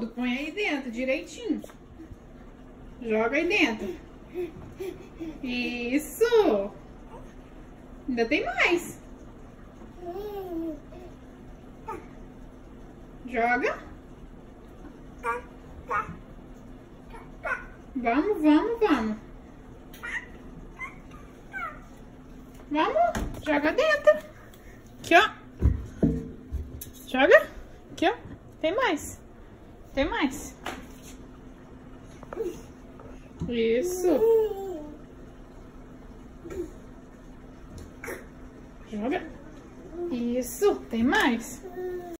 tudo. Põe aí dentro, direitinho. Joga aí dentro. Isso. Ainda tem mais. Joga. Vamos, vamos, vamos. Vamos, joga dentro. Aqui, ó. Joga. Aqui, ó. Tem mais. Tem mais. Isso. Joga. Isso. Tem mais.